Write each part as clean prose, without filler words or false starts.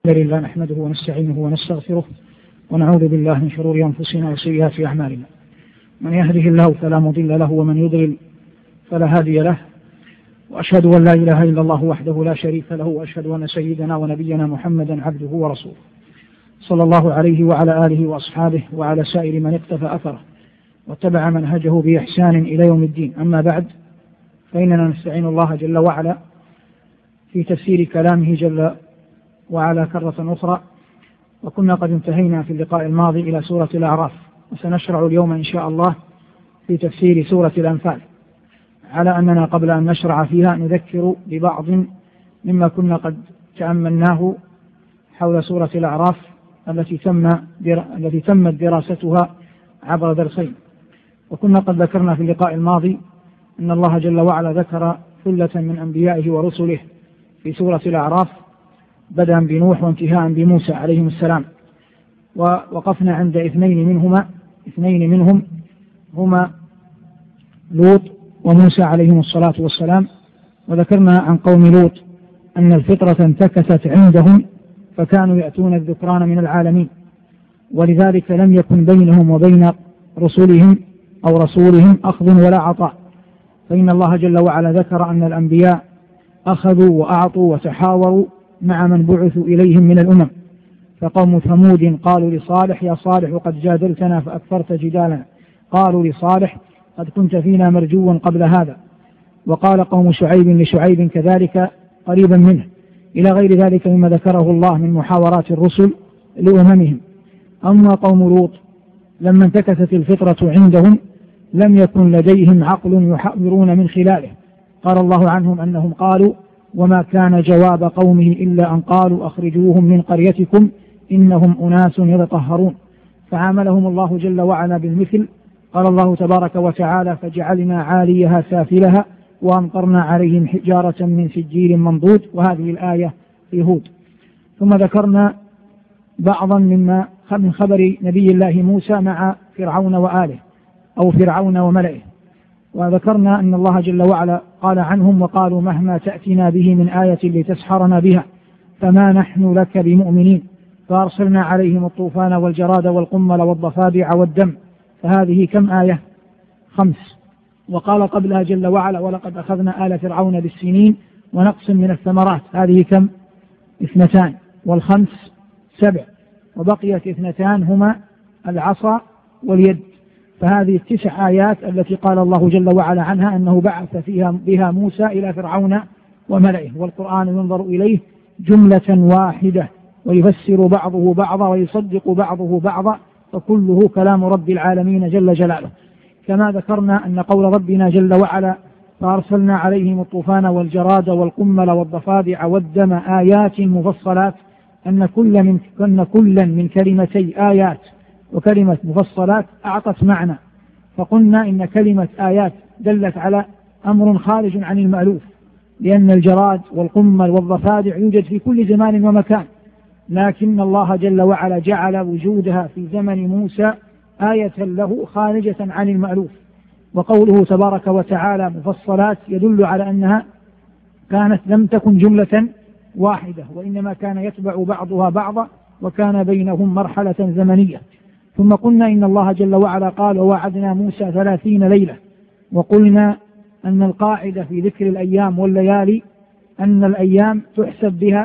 لله نحمده ونستعينه ونستغفره ونعوذ بالله من شرور أنفسنا وسيئات أعمالنا. من يهده الله فلا مضل له ومن يضلل فلا هادي له، وأشهد أن لا إله إلا الله وحده لا شريك له، وأشهد أن سيدنا ونبينا محمدا عبده ورسوله صلى الله عليه وعلى آله وأصحابه وعلى سائر من اقتفى أثره واتبع منهجه بإحسان إلى يوم الدين. أما بعد، فإننا نستعين الله جل وعلا في تفسير كلامه جل وعلا كرة أخرى، وكنا قد انتهينا في اللقاء الماضي إلى سورة الأعراف، وسنشرع اليوم إن شاء الله في تفسير سورة الأنفال، على أننا قبل أن نشرع فيها نذكر ببعض مما كنا قد تأملناه حول سورة الأعراف التي تمت دراستها عبر درسين. وكنا قد ذكرنا في اللقاء الماضي أن الله جل وعلا ذكر ثلة من أنبيائه ورسله في سورة الأعراف، بدءا بنوح وانتهاء بموسى عليهم السلام، ووقفنا عند اثنين منهم هما لوط وموسى عليهم الصلاة والسلام. وذكرنا عن قوم لوط أن الفطرة انتكست عندهم فكانوا يأتون الذكران من العالمين، ولذلك لم يكن بينهم وبين رسولهم أخذ ولا عطاء. فإن الله جل وعلا ذكر أن الأنبياء أخذوا وأعطوا وتحاوروا مع من بعثوا إليهم من الأمم. فقوم ثمود قالوا لصالح: يا صالح قد جادلتنا فأكثرت جدالنا. قالوا لصالح: قد كنت فينا مرجوا قبل هذا. وقال قوم شعيب لشعيب كذلك قريبا منه، إلى غير ذلك مما ذكره الله من محاورات الرسل لأممهم. أما قوم لوط لما انتكست الفطرة عندهم لم يكن لديهم عقل يحاورون من خلاله. قال الله عنهم أنهم قالوا: وما كان جواب قومه إلا أن قالوا أخرجوهم من قريتكم إنهم أناس يتطهرون. فعاملهم الله جل وعلا بالمثل. قال الله تبارك وتعالى: فجعلنا عاليها سافلها وأمطرنا عليهم حجارة من سجيل منضود. وهذه الآية في هود. ثم ذكرنا بعضا من خبر نبي الله موسى مع فرعون وآله أو فرعون وملئه. وذكرنا أن الله جل وعلا قال عنهم: وقالوا مهما تأتنا به من آية لتسحرنا بها فما نحن لك بمؤمنين. فأرسلنا عليهم الطوفان والجراد والقمل والضفادع والدم. فهذه كم آية؟ 5. وقال قبلها جل وعلا: ولقد أخذنا آل فرعون بالسنين ونقص من الثمرات. هذه كم؟ 2. والخمس 7. وبقيت 2 هما العصا واليد. فهذه 9 آيات التي قال الله جل وعلا عنها أنه بعث بها موسى إلى فرعون وملئه. والقرآن ينظر إليه جملة واحدة ويفسر بعضه بعضا ويصدق بعضه بعضا، فكله كلام رب العالمين جل جلاله. كما ذكرنا أن قول ربنا جل وعلا: فأرسلنا عليهم الطوفان والجراد والقمل والضفادع والدم آيات مفصلات، أن كل من كلمتي آيات وكلمة مفصلات أعطت معنى. فقلنا إن كلمة آيات دلت على أمر خارج عن المألوف، لأن الجراد والقمل والضفادع يوجد في كل زمان ومكان، لكن الله جل وعلا جعل وجودها في زمن موسى آية له خارجة عن المألوف. وقوله تبارك وتعالى مفصلات يدل على أنها لم تكن جملة واحدة، وإنما كان يتبع بعضها بعضا، وكان بينهم مرحلة زمنية. ثم قلنا إن الله جل وعلا قال: ووعدنا موسى 30 ليلة. وقلنا أن القاعدة في ذكر الأيام والليالي أن الأيام تحسب بها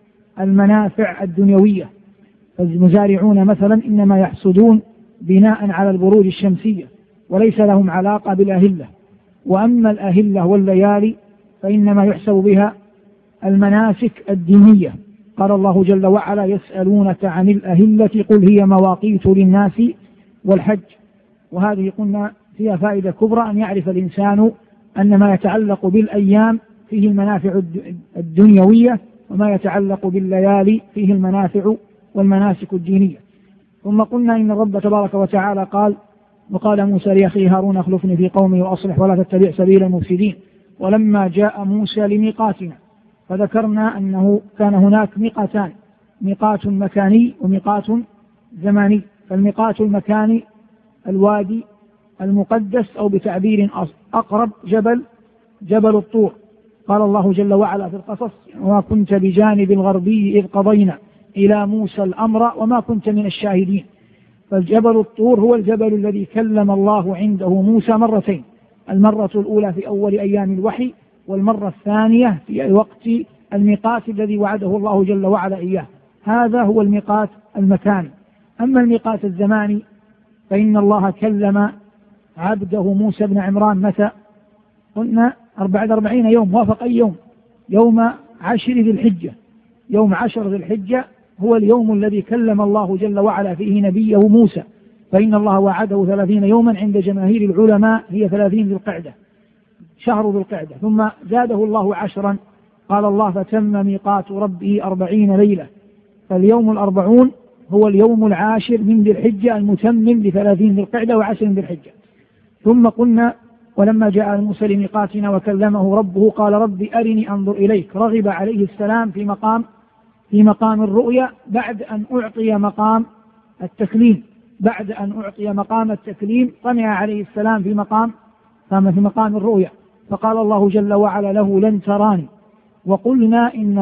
المنافع الدنيوية. فالمزارعون مثلا إنما يحصدون بناء على البروج الشمسية وليس لهم علاقة بالأهلة. وأما الأهلة والليالي فإنما يحسب بها المناسك الدينية. قال الله جل وعلا: يسألونك عن الأهلة قل هي مواقيت للناس والحج. وهذه قلنا فيها فائدة كبرى، أن يعرف الإنسان أن ما يتعلق بالأيام فيه المنافع الدنيوية، وما يتعلق بالليالي فيه المنافع والمناسك الدينية. ثم قلنا إن الرب تبارك وتعالى قال: وقال موسى لأخيه هارون اخلفني في قومي وأصلح ولا تتبع سبيل المفسدين. ولما جاء موسى لميقاتنا فذكرنا أنه كان هناك ميقاتان: ميقات مكاني وميقات زماني. فالميقات المكاني الوادي المقدس، أو بتعبير أقرب جبل الطور. قال الله جل وعلا في القصص: وما كنت بجانب الغربي إذ قضينا إلى موسى الأمر وما كنت من الشاهدين. فالجبل الطور هو الجبل الذي كلم الله عنده موسى مرتين، المرة الأولى في أول أيام الوحي، والمرة الثانية في وقت الميقات الذي وعده الله جل وعلا إياه. هذا هو الميقات المكاني. أما الميقات الزماني فإن الله كلم عبده موسى بن عمران متى؟ قلنا بعد 40 يوم. وافق أي يوم؟ يوم 10 ذي الحجة. يوم 10 ذي الحجة هو اليوم الذي كلم الله جل وعلا فيه نبيه موسى، فإن الله وعده 30 يوما عند جماهير العلماء هي 30 ذي القعدة، شهر ذي القعدة، ثم زاده الله 10. قال الله فتم ميقات ربه 40 ليلة، فاليوم 40 هو اليوم 10 من ذي الحجة المتمم ل30 ذي القعدة و10 ذي الحجة. ثم قلنا ولما جاء موسى لميقاتنا وكلمه ربه قال رب أرني أنظر إليك، رغب عليه السلام في مقام الرؤيا بعد أن أعطي مقام التكليم. بعد أن أعطي مقام التكليم طمع عليه السلام في مقام الرؤيا، فقال الله جل وعلا له لن تراني. وقلنا إن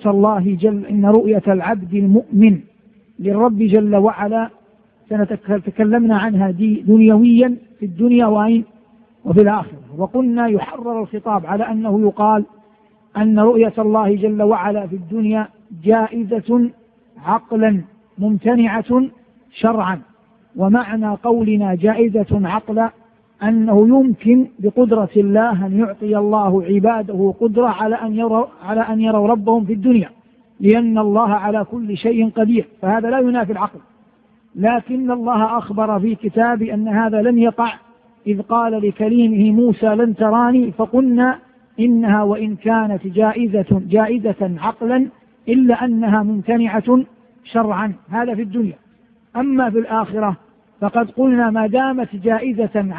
رؤية العبد المؤمن للرب جل وعلا تكلمنا عنها دنيويا في الدنيا وفي الآخرة. وقلنا يحرر الخطاب على أنه يقال أن رؤية الله جل وعلا في الدنيا جائزة عقلا ممتنعة شرعا. ومعنى قولنا جائزة عقلا أنه يمكن بقدرة الله أن يعطي الله عباده قدرة على أن يروا ربهم في الدنيا، لأن الله على كل شيء قدير، فهذا لا ينافي العقل. لكن الله أخبر في كتابه أن هذا لن يقع، إذ قال لكليمه موسى لن تراني، فقلنا إنها وإن كانت جائزة عقلا إلا أنها ممتنعة شرعا. هذا في الدنيا. أما في الآخرة فقد قلنا ما دامت جائزة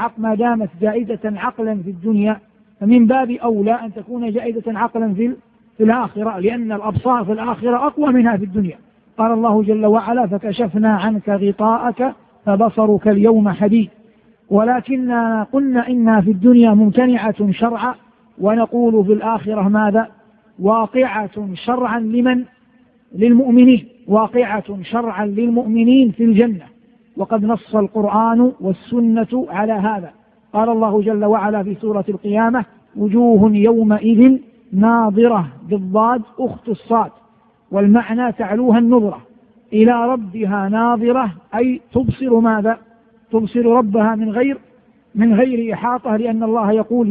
عقلا في الدنيا فمن باب أولى أن تكون جائزة عقلا في الآخرة، لأن الأبصار في الآخرة أقوى منها في الدنيا. قال الله جل وعلا فكشفنا عنك غطاءك فبصرك اليوم حديد. ولكننا قلنا إنها في الدنيا ممتنعة شرعا، ونقول في الآخرة ماذا؟ واقعة شرعا للمؤمنين، واقعة شرعا للمؤمنين في الجنة. وقد نص القرآن والسنة على هذا. قال الله جل وعلا في سورة القيامة وجوه يومئذ ناظرة، بالضاد أخت الصاد، والمعنى تعلوها النظرة، إلى ربها ناظرة، أي تبصر ماذا؟ تبصر ربها من غير إحاطة، لأن الله يقول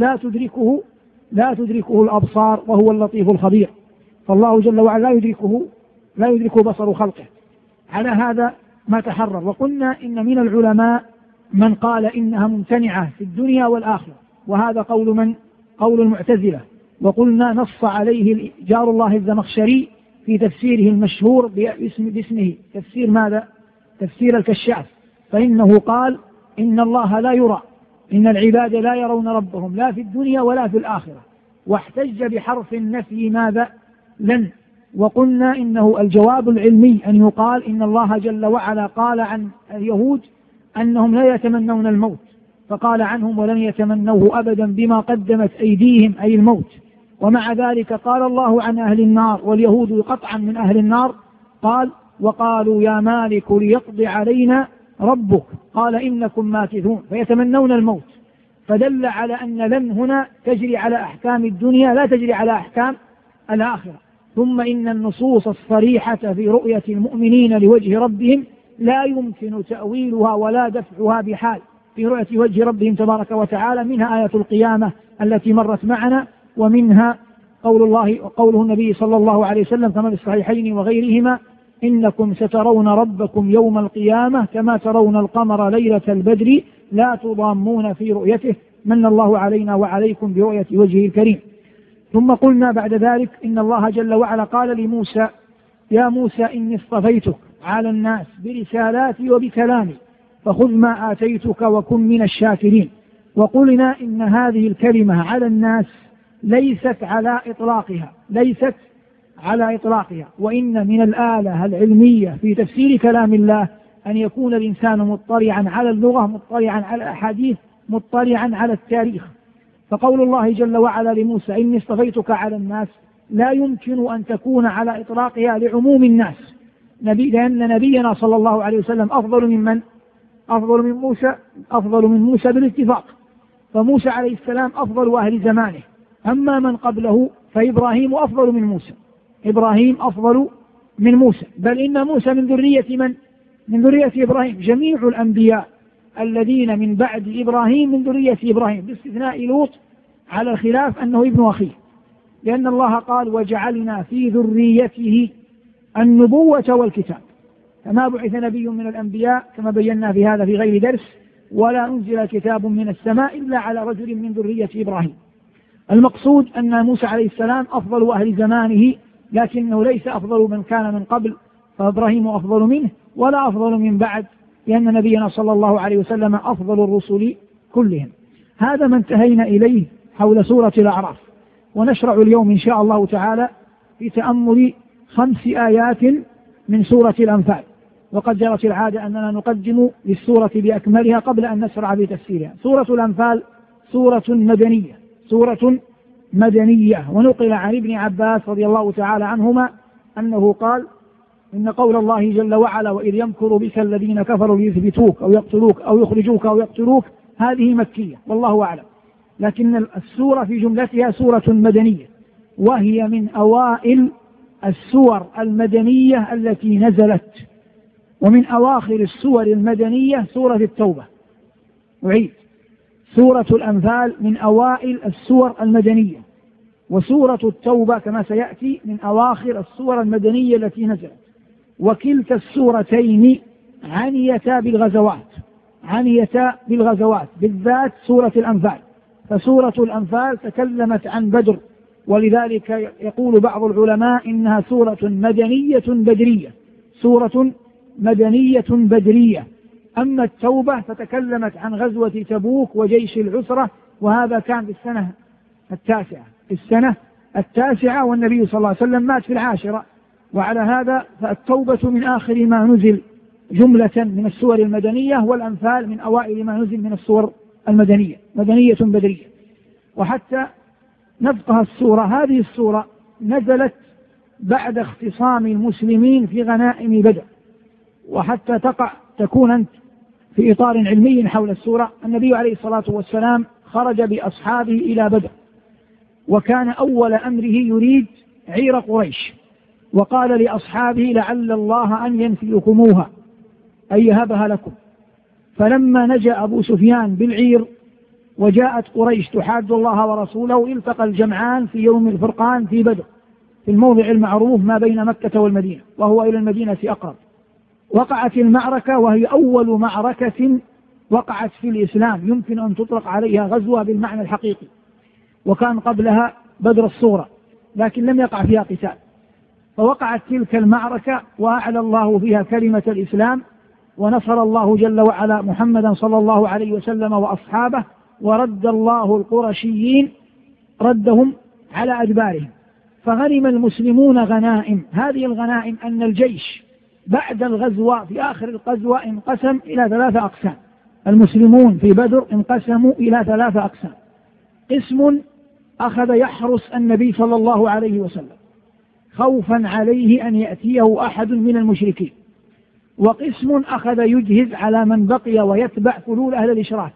لا تدركه الأبصار وهو اللطيف الخبير. فالله جل وعلا لا يدركه بصر خلقه. على هذا ما تحرر. وقلنا إن من العلماء من قال إنها ممتنعة في الدنيا والآخرة، وهذا قول المعتزلة. وقلنا نص عليه جار الله الزمخشري في تفسيره المشهور باسمه تفسير ماذا؟ تفسير الكشاف، فإنه قال إن الله لا يرى، إن العباد لا يرون ربهم لا في الدنيا ولا في الآخرة، واحتج بحرف النفي ماذا؟ لن. وقلنا إنه الجواب العلمي أن يقال إن الله جل وعلا قال عن اليهود أنهم لا يتمنون الموت، فقال عنهم ولن يتمنوه أبدا بما قدمت أيديهم، أي الموت. ومع ذلك قال الله عن أهل النار، واليهود قطعا من أهل النار، قال وقالوا يا مالك ليقضي علينا ربك قال إنكم ماكثون، فيتمنون الموت. فدل على أن لن هنا تجري على أحكام الدنيا لا تجري على أحكام الآخرة. ثم إن النصوص الصريحة في رؤية المؤمنين لوجه ربهم لا يمكن تأويلها ولا دفعها بحال في رؤية وجه ربهم تبارك وتعالى، منها آية القيامة التي مرت معنا، ومنها قوله النبي صلى الله عليه وسلم كما في الصحيحين وغيرهما إنكم سترون ربكم يوم القيامة كما ترون القمر ليلة البدر لا تضامون في رؤيته، من الله علينا وعليكم برؤية وجهه الكريم. ثم قلنا بعد ذلك إن الله جل وعلا قال لموسى يا موسى إني اصطفيتك على الناس برسالاتي وبكلامي فخذ ما آتيتك وكن من الشاكرين. وقلنا إن هذه الكلمة على الناس ليست على إطلاقها، وإن من الآلة العلمية في تفسير كلام الله أن يكون الإنسان مطلعا على اللغة، مطلعا على الأحاديث، مطلعا على التاريخ. فقول الله جل وعلا لموسى إني اصطفيتك على الناس لا يمكن أن تكون على إطلاقها لعموم الناس، لأن نبينا صلى الله عليه وسلم أفضل من أفضل من موسى بالاتفاق، فموسى عليه السلام أفضل أهل زمانه. أما من قبله فإبراهيم أفضل من موسى، إبراهيم أفضل من موسى، بل إن موسى من ذرية من؟ من ذرية إبراهيم. جميع الأنبياء الذين من بعد إبراهيم من ذرية إبراهيم، باستثناء لوط على الخلاف أنه ابن أخيه، لأن الله قال وجعلنا في ذريته النبوة والكتاب، فما بعث نبي من الأنبياء كما بينا في هذا في غير درس، ولا أنزل كتاب من السماء إلا على رجل من ذرية إبراهيم. المقصود أن موسى عليه السلام أفضل أهل زمانه، لكنه ليس أفضل من كان من قبل، فإبراهيم أفضل منه ولا أفضل من بعد، لأن نبينا صلى الله عليه وسلم أفضل الرسل كلهم. هذا ما انتهينا إليه حول سورة الأعراف، ونشرع اليوم إن شاء الله تعالى في تأمل 5 آيات من سورة الأنفال، وقد جرت العادة أننا نقدم للسورة بأكملها قبل أن نشرع بتفسيرها. سورة الأنفال سورة مدنية، ونقل عن ابن عباس رضي الله تعالى عنهما أنه قال إن قول الله جل وعلا وإذ يمكر بك الذين كفروا ليثبتوك أو يقتلوك أو يخرجوك أو يقتلوك، هذه مكية والله أعلم، لكن السورة في جملتها سورة مدنية، وهي من أوائل السور المدنية التي نزلت، ومن أواخر السور المدنية سورة التوبة. أعيد، سورة الأنفال من أوائل السور المدنية، وسورة التوبة كما سيأتي من أواخر السور المدنية التي نزلت، وكلتا السورتين عنيتا بالغزوات بالذات سورة الأنفال، فسورة الأنفال تكلمت عن بدر، ولذلك يقول بعض العلماء إنها سورة مدنية بدرية. أما التوبة فتكلمت عن غزوة تبوك وجيش العسرة، وهذا كان في السنة التاسعة، والنبي صلى الله عليه وسلم مات في 10، وعلى هذا فالتوبة من آخر ما نزل جملة من السور المدنية، والأنفال من أوائل ما نزل من السور المدنية، مدنية بدرية. وحتى نفقه السورة، هذه السورة نزلت بعد اختصام المسلمين في غنائم بدر. وحتى تكون أنت في إطار علمي حول السورة، النبي عليه الصلاة والسلام خرج بأصحابه إلى بدر، وكان أول أمره يريد عير قريش، وقال لأصحابه لعل الله أن ينفلكموها أي يهبها لكم. فلما نجا أبو سفيان بالعير وجاءت قريش تحاد الله ورسوله، التقى الجمعان في يوم الفرقان في بدر، في الموضع المعروف ما بين مكة والمدينة، وهو إلى المدينة أقرب. وقعت المعركة، وهي أول معركة وقعت في الإسلام يمكن أن تطلق عليها غزوة بالمعنى الحقيقي، وكان قبلها بدر الصغرى لكن لم يقع فيها قتال. فوقعت تلك المعركة وأعلى الله فيها كلمة الإسلام، ونصر الله جل وعلا محمدا صلى الله عليه وسلم وأصحابه، ورد الله القرشيين ردهم على أدبارهم، فغنم المسلمون غنائم. هذه الغنائم أن الجيش بعد الغزوة في آخر الغزوة انقسم إلى 3 أقسام. المسلمون في بدر انقسموا إلى 3 أقسام: قسم أخذ يحرس النبي صلى الله عليه وسلم خوفا عليه أن يأتيه أحد من المشركين، وقسم أخذ يجهز على من بقي ويتبع فلول أهل الإشراك،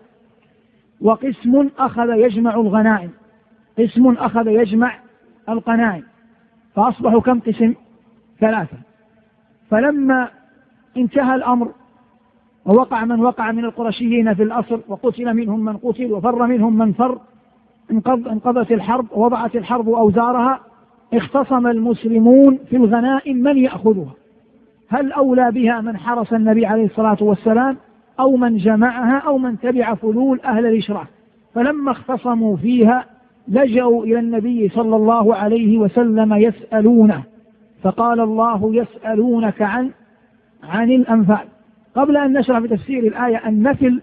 وقسم أخذ يجمع الغنائم، قسم أخذ يجمع القنائم. فأصبحوا كم قسم؟ 3. فلما انتهى الأمر ووقع من وقع من القرشيين في الأسر، وقتل منهم من قتل وفر منهم من فر، انقضت الحرب ووضعت الحرب أوزارها، اختصم المسلمون في الغنائم من يأخذها، هل أولى بها من حرس النبي عليه الصلاة والسلام أو من جمعها أو من تبع فلول أهل الإشراك. فلما اختصموا فيها لجأوا إلى النبي صلى الله عليه وسلم يسألونه، فقال الله يسألونك عن الأنفال. قبل أن نشرح في تفسير الآية، النفل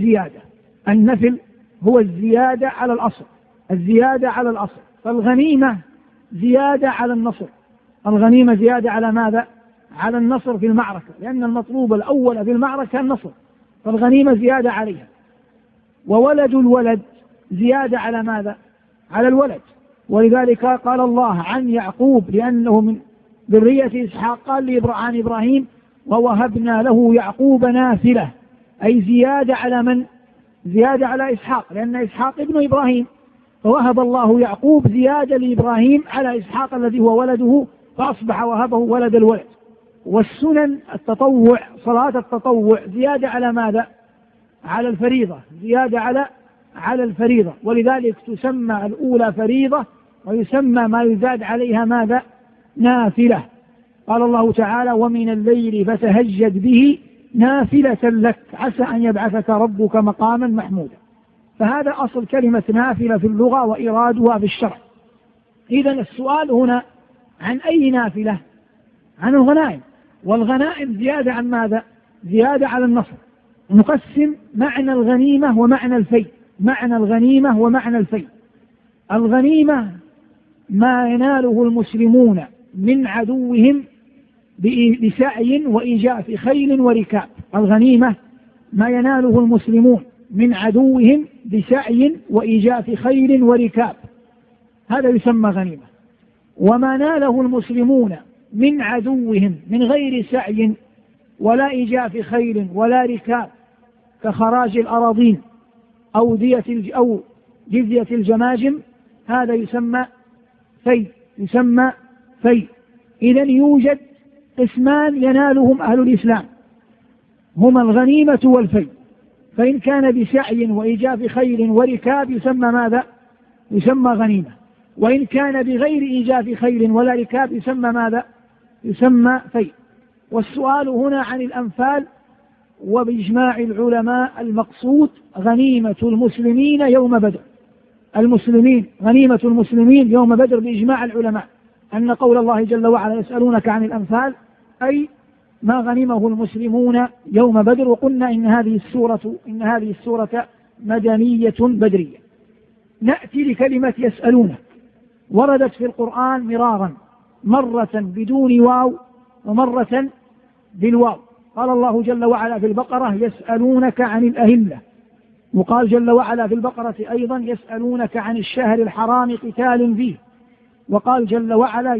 هو الزيادة على الأصل، فالغنيمة زيادة على النصر. الغنيمة زيادة على ماذا؟ على النصر في المعركة، لأن المطلوب الأول في المعركة النصر، فالغنيمة زيادة عليها. وولد الولد زيادة على ماذا؟ على الولد. ولذلك قال الله عن يعقوب لأنه من ذرية إسحاق قال عن إبراهيم ووهبنا له يعقوب نافلة، أي زيادة على من؟ زيادة على إسحاق، لأن إسحاق ابن إبراهيم، فوهب الله يعقوب زيادة لإبراهيم على إسحاق الذي هو ولده، فأصبح وهبه ولد الولد. والسنن التطوع، صلاة التطوع زيادة على ماذا؟ على الفريضة، زيادة على الفريضة، ولذلك تسمى الأولى فريضة، ويسمى ما يزاد عليها ماذا؟ نافلة. قال الله تعالى ومن الليل فتهجد به نافلة لك عسى أن يبعثك ربك مقاما محمودا. فهذا أصل كلمة نافلة في اللغة وإرادها في الشرع. إذن السؤال هنا عن أي نافلة؟ عن الغنائم، والغنائم زيادة عن ماذا؟ زيادة على النصر. نقسم معنى الغنيمة ومعنى الفيء. معنى الغنيمة ومعنى الفيء: الغنيمة ما يناله المسلمون من عدوهم بسعي وإيجاف خيل وركاب. الغنيمة ما يناله المسلمون من عدوهم بسعي وإيجاف خيل وركاب، هذا يسمى غنيمة. وما ناله المسلمون من عدوهم من غير سعي ولا إيجاف خيل ولا ركاب كخراج الأراضين أو جزية الجماجم، هذا يسمى فيء، يسمى فيء. إذن يوجد قسمان ينالهم أهل الإسلام، هما الغنيمة والفيء. فإن كان بسعي وإيجاف خيل وركاب يسمى ماذا؟ يسمى غنيمة. وإن كان بغير إيجاف خيل ولا ركاب يسمى ماذا؟ يسمى فيء. والسؤال هنا عن الأنفال، وبإجماع العلماء المقصود غنيمة المسلمين يوم بدر. المسلمين، غنيمة المسلمين يوم بدر بإجماع العلماء، أن قول الله جل وعلا يسألونك عن الأنفال أي ما غنمه المسلمون يوم بدر. وقلنا إن هذه السورة مدنية بدرية. نأتي لكلمة يسألونك، وردت في القرآن مرارا، مرة بدون واو ومرة بالواو. قال الله جل وعلا في البقرة يسألونك عن الأهلة، وقال جل وعلا في البقرة أيضا يسألونك عن الشهر الحرام قتال فيه، وقال جل وعلا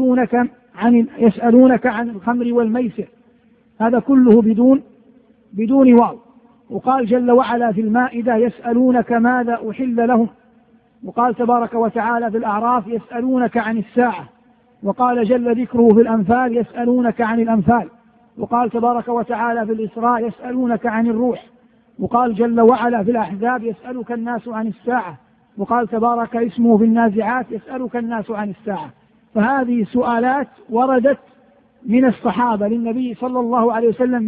يسألونك عن الخمر والميسر، هذا كله بدون واو. وقال جل وعلا في المائدة يسألونك ماذا أحل لهم، وقال تبارك وتعالى في الأعراف يسألونك عن الساعة، وقال جل ذكره في الأنفال يسألونك عن الأنفال، وقال تبارك وتعالى في الإسراء يسألونك عن الروح، وقال جل وعلا في الأحزاب يسألك الناس عن الساعة، وقال تبارك اسمه في النازعات يسألك الناس عن الساعة. فهذه سؤالات وردت من الصحابة للنبي صلى الله عليه وسلم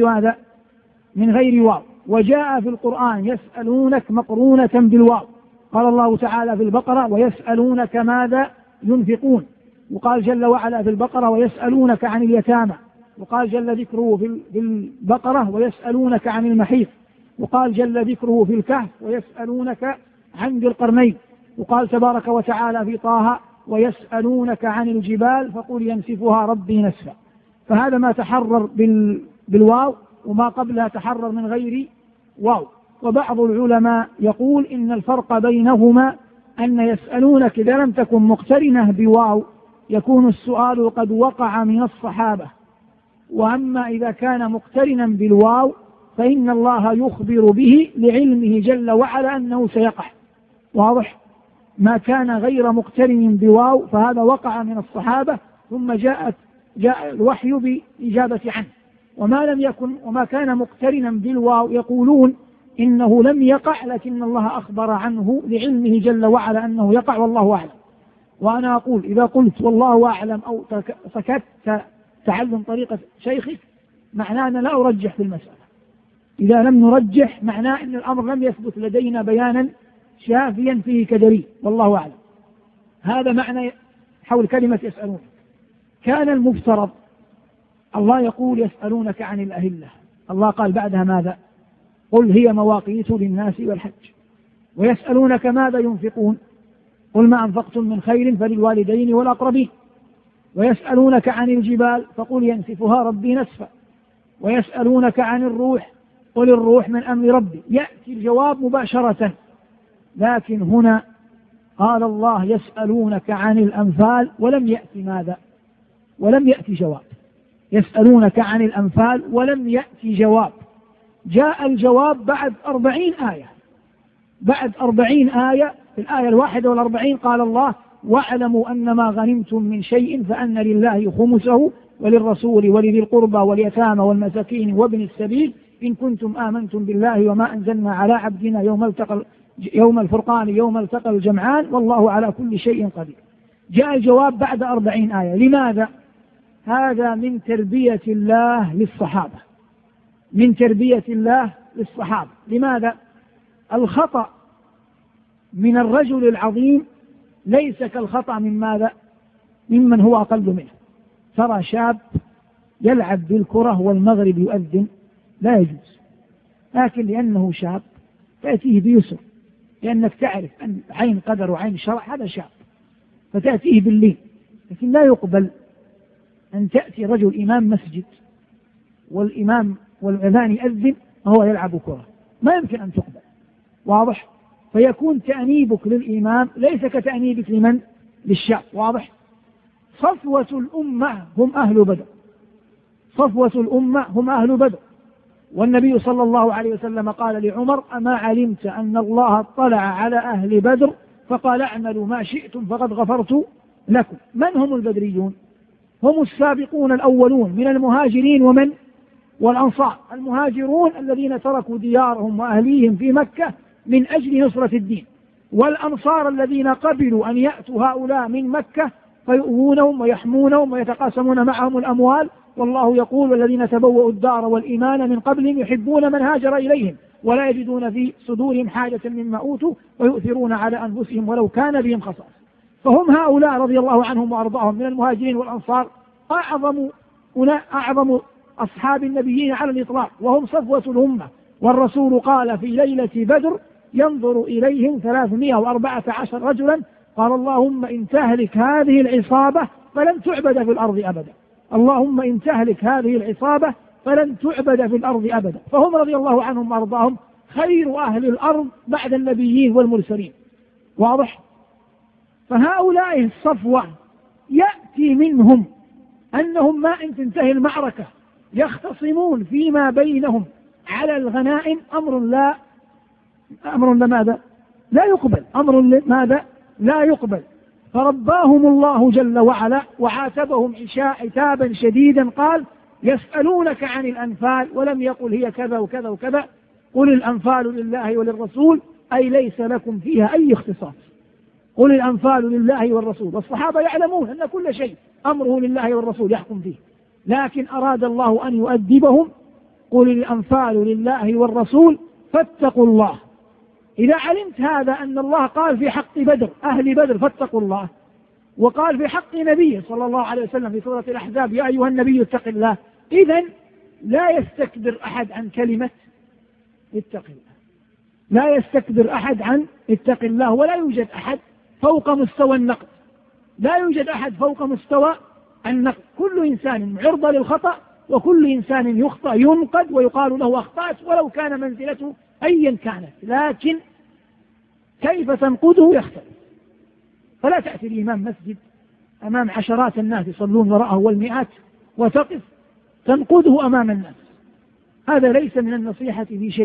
من غير واو. وجاء في القرآن يسألونك مقرونة بالواو. قال الله تعالى في البقرة ويسألونك ماذا ينفقون، وقال جل وعلا في البقرة ويسألونك عن اليتامى، وقال جل ذكره في البقرة ويسألونك عن المحيط، وقال جل ذكره في الكهف ويسألونك عن ذي القرنين، وقال تبارك وتعالى في طه ويسألونك عن الجبال فقل ينسفها ربي نسفا. فهذا ما تحرر بالواو، وما قبلها تحرر من غير واو. وبعض العلماء يقول إن الفرق بينهما أن يسألونك إذا لم تكن مقترنة بواو يكون السؤال قد وقع من الصحابة، وأما إذا كان مقترنا بالواو فإن الله يخبر به لعلمه جل وعلا أنه سيقع. واضح؟ ما كان غير مقترن بواو فهذا وقع من الصحابة ثم جاء الوحي بإجابة عنه. وما كان مقترنا بالواو يقولون إنه لم يقع، لكن الله أخبر عنه لعلمه جل وعلا أنه يقع، والله أعلم. وأنا أقول إذا قلت والله أعلم أو سكت تعلم طريقة شيخك معناه أن لا أرجح في المسألة. إذا لم نرجح معناه أن الأمر لم يثبت لدينا بيانا شافيا فيه كدليل، والله أعلم. هذا معنى حول كلمة يسألونك. كان المفترض الله يقول يسألونك عن الأهلة، الله قال بعدها ماذا؟ قل هي مواقيت للناس والحج. ويسألونك ماذا ينفقون، قل ما أنفقتم من خير فللوالدين والأقربين. ويسألونك عن الجبال فقل ينسفها ربي نسفا. ويسألونك عن الروح قل الروح من أمر ربي. يأتي الجواب مباشرة، لكن هنا قال الله يسألونك عن الأنفال ولم يأتي ماذا؟ ولم يأتي جواب. يسألونك عن الأنفال ولم يأتي جواب. جاء الجواب بعد 40 آية. بعد 40 آية، في الآية 41 قال الله: واعلموا أن ما غنمتم من شيء فأن لله خمسه وللرسول ولذي القربى واليتامى والمساكين وابن السبيل إن كنتم آمنتم بالله وما أنزلنا على عبدنا يوم الفرقان يوم التقى الجمعان والله على كل شيء قدير. جاء الجواب بعد 40 آية. لماذا؟ هذا من تربية الله للصحابة، من تربية الله للصحابة. لماذا؟ الخطأ من الرجل العظيم ليس كالخطأ من ماذا؟ ممن هو أقل منه. ترى شاب يلعب بالكرة والمغرب يؤذن، لا يجوز، لكن لأنه شاب تأتيه بيسر، لأنك تعرف أن عين قدر وعين شرع، هذا شاب فتأتيه بالليل. لكن لا يقبل أن تأتي رجل إمام مسجد والإمام والأذان يؤذن وهو يلعب كرة، ما يمكن أن تقبل. واضح؟ فيكون تأنيبك للإمام ليس كتأنيبك لمن؟ للشعب. واضح؟ صفوة الأمة هم أهل بدر، صفوة الأمة هم أهل بدر. والنبي صلى الله عليه وسلم قال لعمر: أما علمت أن الله اطلع على أهل بدر فقال اعملوا ما شئتم فقد غفرت لكم. من هم البدريون؟ هم السابقون الأولون من المهاجرين ومن؟ والأنصار. المهاجرون الذين تركوا ديارهم وأهليهم في مكة من أجل نصرة الدين، والأنصار الذين قبلوا أن يأتوا هؤلاء من مكة فيؤوونهم ويحمونهم ويتقاسمون معهم الأموال. والله يقول: والذين تبوأوا الدار والإيمان من قبلهم يحبون من هاجر إليهم ولا يجدون في صدورهم حاجة مما أوتوا ويؤثرون على أنفسهم ولو كان بهم خصاصة. فهم هؤلاء رضي الله عنهم وأرضاهم من المهاجرين والأنصار أعظم أصحاب النبيين على الإطلاق، وهم صفوة الأمة. والرسول قال في ليلة بدر: ينظر إليهم 314 رجلا، قال: اللهم إن تهلك هذه العصابة فلن تعبد في الأرض أبدا، اللهم إن تهلك هذه العصابة فلن تعبد في الأرض أبدا. فهم رضي الله عنهم وأرضاهم خير أهل الأرض بعد النبيين والمرسلين. واضح؟ فهؤلاء الصفوة يأتي منهم أنهم ما إن تنتهي المعركة يختصمون فيما بينهم على الغنائم، أمر لماذا؟ لا يقبل، أمر لماذا؟ لا يقبل. فرباهم الله جل وعلا وعاتبهم عتابا شديدا. قال: يسألونك عن الأنفال، ولم يقل هي كذا وكذا وكذا، قل الأنفال لله وللرسول، أي ليس لكم فيها أي اختصاص. قل الأنفال لله والرسول. والصحابة يعلمون أن كل شيء أمره لله والرسول يحكم فيه، لكن أراد الله أن يؤدبهم. قل الأنفال لله والرسول فاتقوا الله. إذا علمت هذا أن الله قال في حق بدر أهل بدر فاتقوا الله، وقال في حق نبيه صلى الله عليه وسلم في سورة الأحزاب: يا أيها النبي اتق الله، إذن لا يستكبر أحد عن كلمة اتق الله، لا يستكبر أحد عن اتق الله. ولا يوجد أحد فوق مستوى النقد، لا يوجد أحد فوق مستوى النقد. كل إنسان عرضة للخطأ، وكل إنسان يخطأ ينقد ويقال له أخطأت ولو كان منزلته أيا كانت، لكن كيف تنقده يختلف. فلا تأتي الإمام مسجد أمام عشرات الناس يصلون وراءه والمئات وتقف تنقده أمام الناس، هذا ليس من النصيحة في شيء.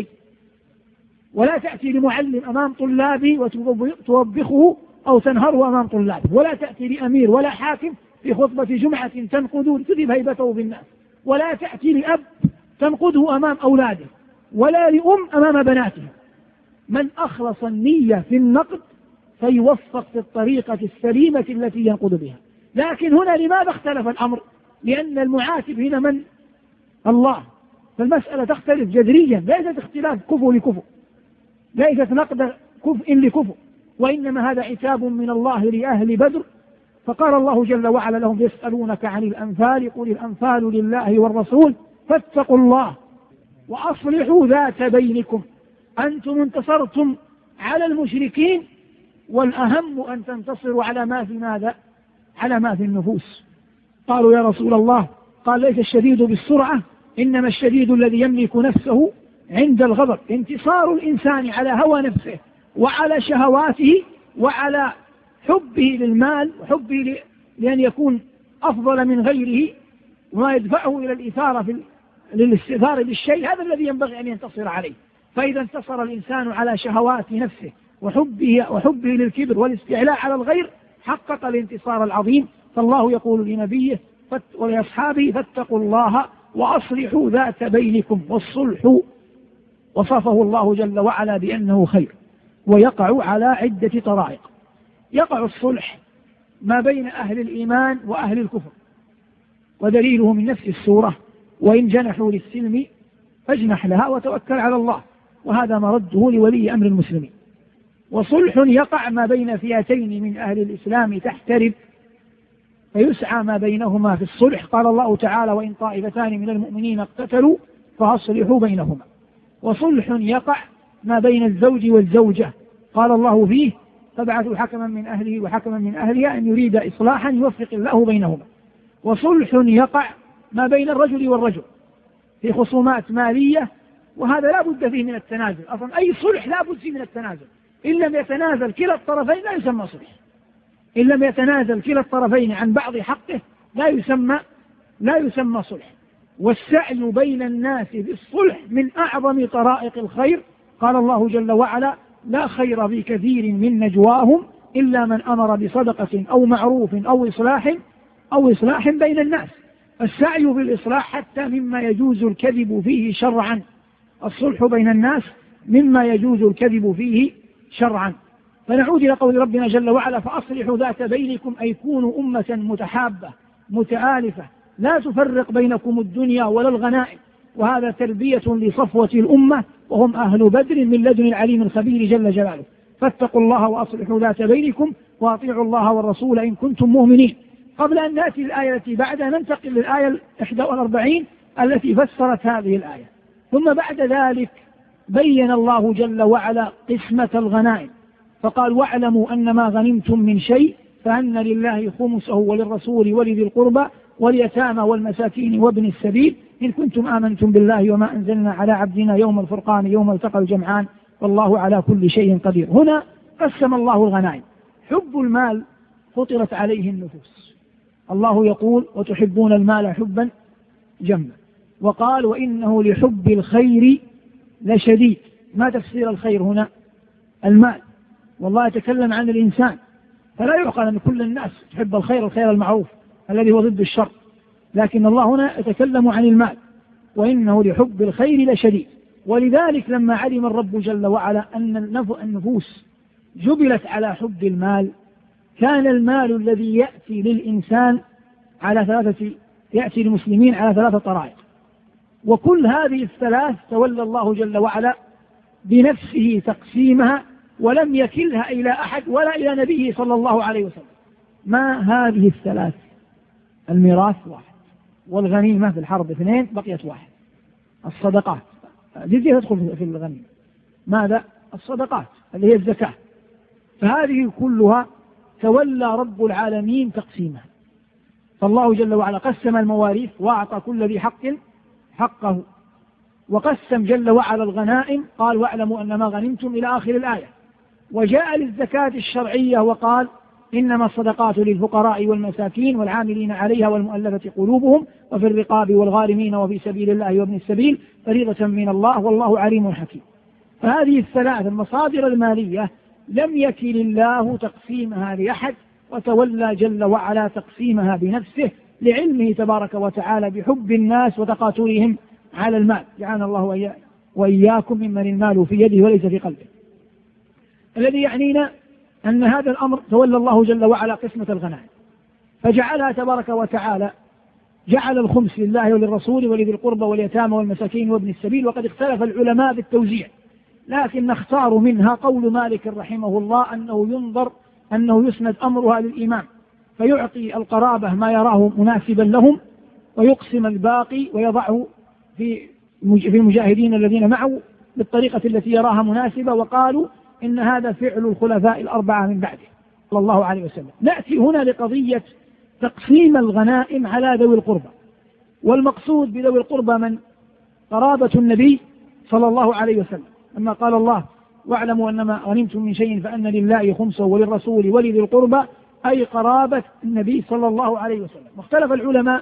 ولا تأتي لمعلم أمام طلابه وتوبخه أو تنهره أمام طلابه. ولا تأتي لأمير ولا حاكم في خطبة جمعة تنقده تذهب هيبته بالناس. ولا تأتي لأب تنقده أمام أولاده، ولا لأم أمام بناتها. من أخلص النية في النقد فيوفق في الطريقة السليمة التي ينقد بها. لكن هنا لماذا اختلف الأمر؟ لأن المعاتب هنا من؟ الله. فالمسألة تختلف جذريا، ليست اختلاف كفو لكفو، ليست نقد كفء لكفو، وإنما هذا عتاب من الله لأهل بدر. فقال الله جل وعلا لهم: يسألونك عن الأنفال، قل الأنفال لله والرسول فاتقوا الله وأصلحوا ذات بينكم. أنتم انتصرتم على المشركين، والأهم أن تنتصروا على ما في ماذا؟ على ما في النفوس. قالوا: يا رسول الله، قال: ليس الشديد بالسرعة، إنما الشديد الذي يملك نفسه عند الغضب. انتصار الإنسان على هوى نفسه وعلى شهواته وعلى حبه للمال وحبه لأن يكون أفضل من غيره وما يدفعه إلى الإثارة للاستثار بالشيء، هذا الذي ينبغي أن ينتصر عليه. فإذا انتصر الإنسان على شهوات نفسه وحبه للكبر والاستعلاء على الغير حقق الانتصار العظيم. فالله يقول لنبيه ولأصحابه فاتقوا الله وأصلحوا ذات بينكم. والصلح وصفه الله جل وعلا بأنه خير، ويقع على عدة طرائق. يقع الصلح ما بين أهل الإيمان وأهل الكفر، ودليله من نفس السورة: وإن جنحوا للسلم فاجنح لها وتوكل على الله، وهذا مرده لولي أمر المسلمين. وصلح يقع ما بين فئتين من أهل الإسلام تحترب فيسعى ما بينهما في الصلح. قال الله تعالى: وإن طائفتان من المؤمنين اقتتلوا فأصلحوا بينهما. وصلح يقع ما بين الزوج والزوجة، قال الله فيه: فابعثوا حكما من أهله وحكما من أهلها إن يريد إصلاحا يوفق الله بينهما. وصلح يقع ما بين الرجل والرجل في خصومات مالية، وهذا لا بد فيه من التنازل. أصلا أي صلح لا بد فيه من التنازل، إن لم يتنازل كلا الطرفين لا يسمى صلح. إن لم يتنازل كلا الطرفين عن بعض حقه لا يسمى صلح. والسعي بين الناس بالصلح من أعظم طرائق الخير. قال الله جل وعلا: لا خير في كثير من نجواهم إلا من أمر بصدقة أو معروف أو إصلاح بين الناس. السعي بالإصلاح حتى مما يجوز الكذب فيه شرعا. الصلح بين الناس مما يجوز الكذب فيه شرعا. فنعود إلى قول ربنا جل وعلا: فأصلحوا ذات بينكم، أي كونوا أمة متحابة متآلفة لا تفرق بينكم الدنيا ولا الغنائم. وهذا تربية لصفوة الأمة وهم أهل بدر من لدن العليم الخبير جل جلاله. فاتقوا الله وأصلحوا ذات بينكم وأطيعوا الله والرسول إن كنتم مؤمنين. قبل أن نأتي الآية التي بعدها ننتقل للآية 41 التي فسرت هذه الآية. ثم بعد ذلك بين الله جل وعلا قسمة الغنائم فقال: واعلموا أن ما غنمتم من شيء فأن لله خمسه وللرسول ولذي القربى واليتامى والمساكين وابن السبيل إن كنتم آمنتم بالله وما أنزلنا على عبدنا يوم الفرقان يوم التقى الجمعان والله على كل شيء قدير. هنا قسم الله الغنائم. حب المال فطرت عليه النفوس. الله يقول: وتحبون المال حبا جما. وقال: وإنه لحب الخير لشديد. ما تفسير الخير هنا؟ المال. والله يتكلم عن الإنسان، فلا يعقل أن كل الناس تحب الخير المعروف الذي هو ضد الشر، لكن الله هنا يتكلم عن المال: وإنه لحب الخير لشديد. ولذلك لما علم الرب جل وعلا أن النفوس جبلت على حب المال، كان المال الذي يأتي للإنسان يأتي للمسلمين على 3 طرائق، وكل هذه الثلاث تولى الله جل وعلا بنفسه تقسيمها ولم يكلها إلى أحد ولا إلى نبيه صلى الله عليه وسلم. ما هذه الثلاث؟ الميراث 1، والغنيمة في الحرب 2، بقيت 1. الصدقات جزية تدخل في الغنيمة. ماذا؟ الصدقات اللي هي الزكاة. فهذه كلها تولى رب العالمين تقسيمها. فالله جل وعلا قسم المواريث وأعطى كل ذي حق حقه، وقسم جل وعلا الغنائم، قال: واعلموا أن ما غنمتم إلى آخر الآية. وجاء للزكاة الشرعية وقال: إنما الصدقات للفقراء والمساكين والعاملين عليها والمؤلفة قلوبهم وفي الرقاب والغارمين وفي سبيل الله وابن السبيل فريضة من الله والله عليم حكيم. فهذه الثلاث المصادر المالية لم يكل الله تقسيمها لأحد، وتولى جل وعلا تقسيمها بنفسه لعلمه تبارك وتعالى بحب الناس وتقاتلهم على المال. جعلنا الله وإياكم ممن المال في يده وليس في قلبه. الذي يعنينا أن هذا الأمر تولى الله جل وعلا قسمة الغنائم، فجعلها تبارك وتعالى، جعل الخمس لله وللرسول ولذي القربى واليتامى والمساكين وابن السبيل. وقد اختلف العلماء بالتوزيع، لكن نختار منها قول مالك رحمه الله أنه يسند أمرها للإمام، فيعطي القرابة ما يراه مناسبا لهم، ويقسم الباقي ويضعه في المجاهدين الذين معه بالطريقة التي يراها مناسبة. وقالوا إن هذا فعل الخلفاء الأربعة من بعده صلى الله عليه وسلم. نأتي هنا لقضية تقسيم الغنائم على ذوي القربى. والمقصود بذوي القربى من قرابة النبي صلى الله عليه وسلم، لما قال الله: واعلموا أن ما غنمتم من شيء فأن لله خمسه وللرسول ولذي القربى أي قرابة النبي صلى الله عليه وسلم. واختلف العلماء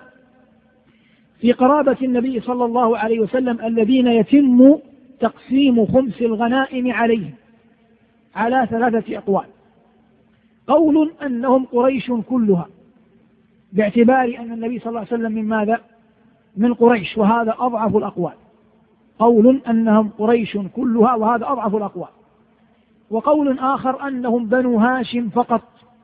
في قرابة النبي صلى الله عليه وسلم الذين يتم تقسيم خمس الغنائم عليهم على 3 أقوال. قول أنهم قريش كلها، باعتبار أن النبي صلى الله عليه وسلم من ماذا؟ من قريش، وهذا أضعف الأقوال. قول أنهم قريش كلها، وهذا أضعف الأقوال. وقول آخر أنهم بنو هاشم فقط،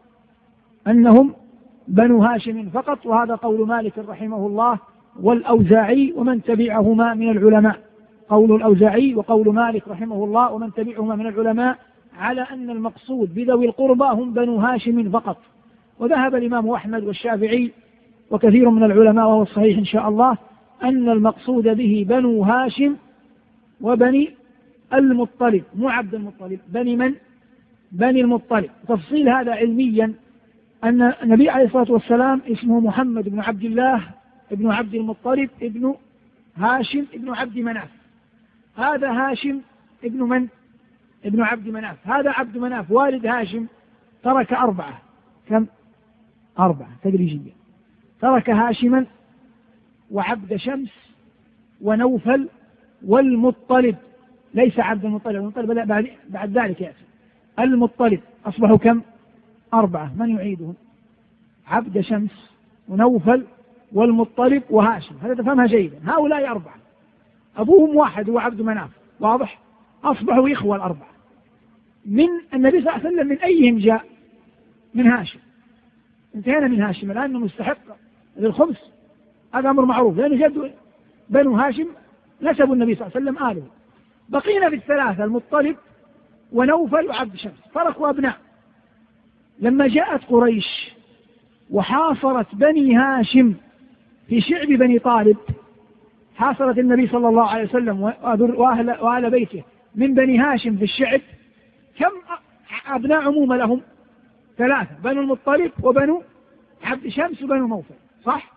أنهم بنو هاشم فقط، وهذا قول مالك رحمه الله والأوزاعي ومن تبعهما من العلماء. قول الأوزاعي وقول مالك رحمه الله ومن تبعهما من العلماء على أن المقصود بذوي القربى هم بنو هاشم فقط. وذهب الإمام أحمد والشافعي وكثير من العلماء، وهو الصحيح إن شاء الله، أن المقصود به بنو هاشم وبني المطلب، مو عبد المطلب، بني من؟ بني المطلب. تفصيل هذا علميا أن النبي عليه الصلاة والسلام اسمه محمد بن عبد الله ابن عبد المطلب ابن هاشم ابن عبد مناف. هذا هاشم ابن من؟ ابن عبد مناف. هذا عبد مناف والد هاشم ترك 4. كم؟ 4 تدريجيا. ترك هاشما وعبد شمس ونوفل والمطلب، ليس عبد المطلب، المطلب بعد ذلك يأتي. المطلب أصبحوا كم؟ 4. من يعيدهم؟ عبد شمس ونوفل والمطلب وهاشم. هذا تفهمها جيدا. هؤلاء 4 أبوهم واحد هو عبد مناف، واضح؟ أصبحوا إخوة 4. من النبي صلى الله عليه وسلم من أيهم جاء؟ من هاشم. انتهينا من هاشم الآن مستحق للخمس، هذا أمر معروف، لأنه جد بنو هاشم نسبوا النبي صلى الله عليه وسلم آله. بقينا في 3 المطلب ونوفل وعبد شمس، تركوا أبناء. لما جاءت قريش وحاصرت بني هاشم في شعب بني طالب، حاصرت النبي صلى الله عليه وسلم وأهل بيته من بني هاشم في الشعب، كم أبناء عموما لهم؟ 3، بنو المطلب وبنو عبد شمس وبنو نوفل، صح؟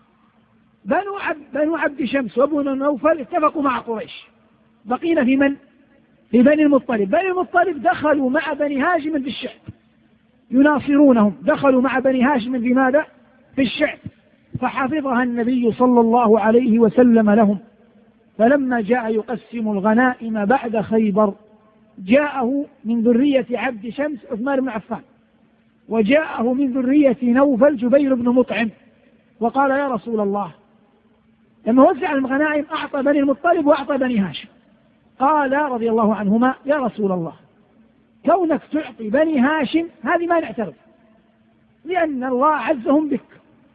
بنو عبد شمس وبنو نوفل اتفقوا مع قريش. بقينا في من؟ في بني المطلب. بني المطلب دخلوا مع بني هاشم في الشعب يناصرونهم، دخلوا مع بني هاشم في ماذا؟ في الشعب، فحفظها النبي صلى الله عليه وسلم لهم. فلما جاء يقسم الغنائم بعد خيبر جاءه من ذرية عبد شمس عثمان بن عفان، وجاءه من ذرية نوفل جبير بن مطعم، وقال يا رسول الله، لما وزع الغنائم أعطى بني المطلب وأعطى بني هاشم. قال رضي الله عنهما يا رسول الله، كونك تعطي بني هاشم هذه ما نعترف، لأن الله عزهم بك،